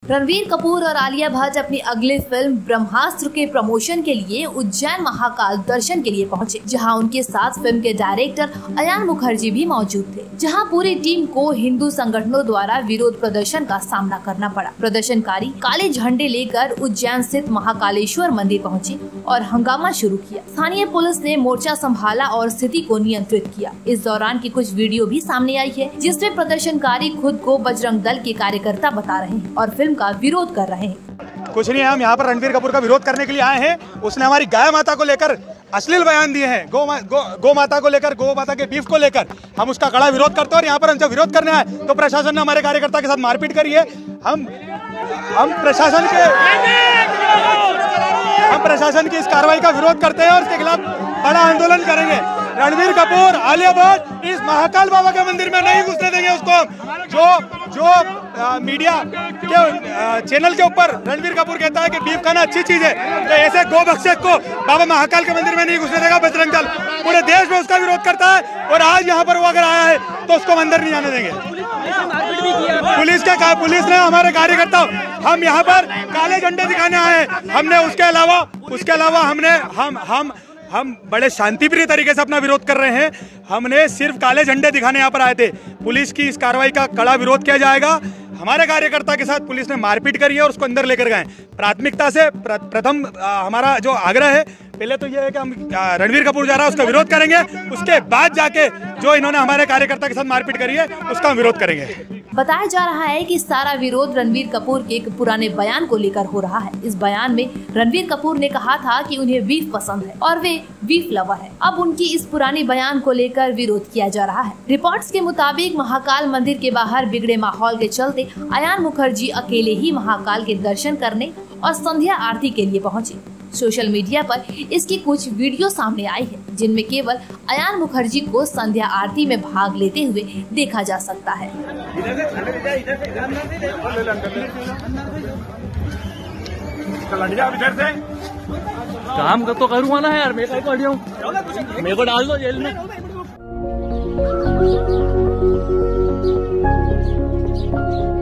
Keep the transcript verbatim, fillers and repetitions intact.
रणवीर कपूर और आलिया भट्ट अपनी अगली फिल्म ब्रह्मास्त्र के प्रमोशन के लिए उज्जैन महाकाल दर्शन के लिए पहुंचे, जहां उनके साथ फिल्म के डायरेक्टर अयान मुखर्जी भी मौजूद थे। जहां पूरी टीम को हिंदू संगठनों द्वारा विरोध प्रदर्शन का सामना करना पड़ा। प्रदर्शनकारी काले झंडे लेकर उज्जैन स्थित महाकालेश्वर मंदिर पहुँचे और हंगामा शुरू किया। स्थानीय पुलिस ने मोर्चा संभाला और स्थिति को नियंत्रित किया। इस दौरान की कुछ वीडियो भी सामने आई है, जिसमें प्रदर्शनकारी खुद को बजरंग दल के कार्यकर्ता बता रहे हैं और फिल्म का विरोध कर रहे हैं। कुछ नहीं है, हम यहाँ पर रणवीर कपूर का विरोध करने के लिए आए हैं। उसने हमारी गाय माता को लेकर अश्लील बयान दिए हैं, गो, मा, गो, गो माता को लेकर, गो माता के बीफ को लेकर हम उसका कड़ा विरोध करते हैं। और यहाँ पर हम जब विरोध करने आए तो प्रशासन ने हमारे कार्यकर्ता के साथ मारपीट करी है। हम हम प्रशासन के हम प्रशासन की इस कार्रवाई का विरोध करते हैं और इसके खिलाफ बड़ा आंदोलन करेंगे। रणवीर कपूर, आलिया भट्ट इस महाकाल बाबा के मंदिर में नहीं घुसने देंगे उसको। जो जो आ, मीडिया के आ, चैनल के ऊपर रणवीर कपूर कहता है कि बीफ खाना अच्छी चीज है, तो ऐसे गो भक्षक को बाबा महाकाल के मंदिर में नहीं घुसने देगा बजरंग दल। पूरे देश में उसका विरोध करता है और आज यहाँ पर वो अगर आया है तो उसको मंदिर नहीं आने देंगे। पुलिस का पुलिस ने हमारे कार्यकर्ता, हम यहाँ पर काले झंडे दिखाने आए हैं। हमने उसके अलावा उसके अलावा हमने हम हम हम बड़े शांतिप्रिय तरीके से अपना विरोध कर रहे हैं। हमने सिर्फ काले झंडे दिखाने यहाँ पर आए थे। पुलिस की इस कार्रवाई का कड़ा विरोध किया जाएगा। हमारे कार्यकर्ता के साथ पुलिस ने मारपीट करी है और उसको अंदर लेकर गए। प्राथमिकता से प्र, प्रथम आ, हमारा जो आग्रह है पहले तो ये है कि हम रणवीर कपूर जा रहा है उसका विरोध करेंगे, उसके बाद जाके जो इन्होंने हमारे कार्यकर्ता के साथ मारपीट करी है उसका हम विरोध करेंगे। बताया जा रहा है कि सारा विरोध रणवीर कपूर के एक पुराने बयान को लेकर हो रहा है। इस बयान में रणवीर कपूर ने कहा था कि उन्हें बीफ पसंद है और वे बीफ लवर है। अब उनकी इस पुरानी बयान को लेकर विरोध किया जा रहा है। रिपोर्ट्स के मुताबिक महाकाल मंदिर के बाहर बिगड़े माहौल के चलते अयान मुखर्जी अकेले ही महाकाल के दर्शन करने और संध्या आरती के लिए पहुँचे। सोशल मीडिया पर इसकी कुछ वीडियो सामने आई है, जिनमें केवल अयान मुखर्जी को संध्या आरती में भाग लेते हुए देखा जा सकता है। काम तो करूँगा ना यार, मैं को हूँ, मेरे को डाल दो जेल में।